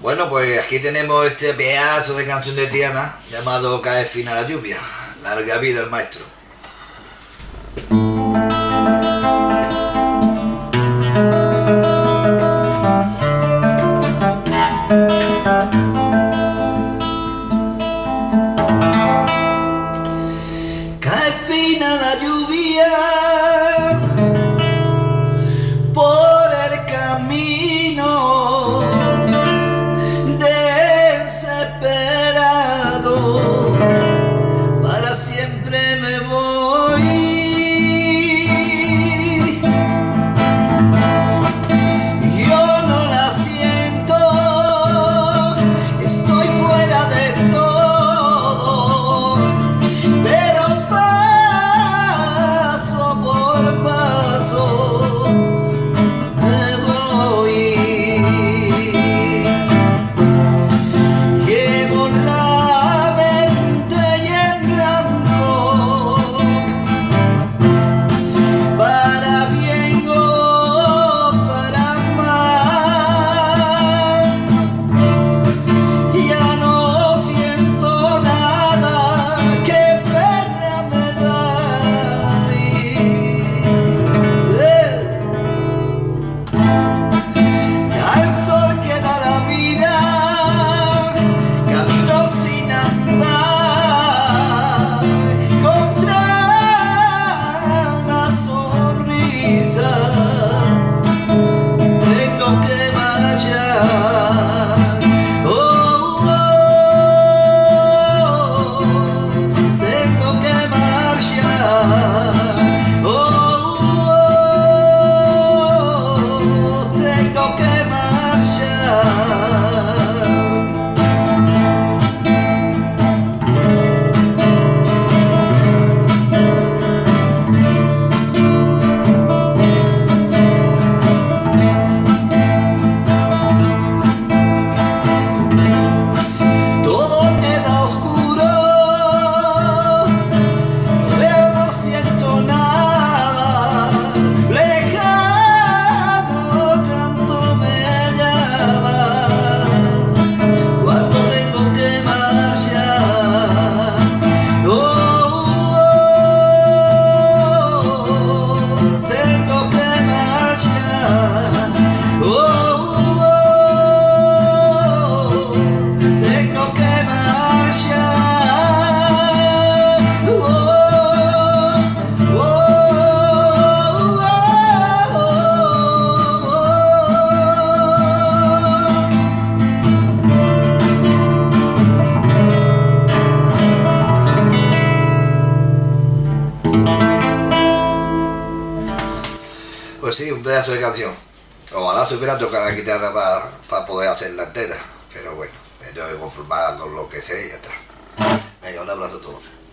Bueno, pues aquí tenemos este pedazo de canción de Triana llamado Cae fina la lluvia. Larga vida el maestro. Cae fina la lluvia por el camino, desesperado, para siempre me voy. Yo no la siento, estoy fuera de todo, pero paso por paso me voy. Llevo la mente en blanco, para bien o para mal. Ya no siento nada, qué pena me da. Al sol que da la vida, camino sin andar, contra una sonrisa tengo que marchar. Oh, oh, tengo que marchar. Oh, tengo que marchar. Todo queda oscuro, no veo, no siento nada, lejano canto me llama, cuando tengo que marchar. Oh, tengo que marchar. Oh, tengo que marchar. Oh, oh, Pues sí, un pedazo de canción. Ojalá supiera tocar la guitarra para poder hacerla entera. Pero bueno, me tengo que conformar con lo que sé y ya está. Venga, un abrazo a todos.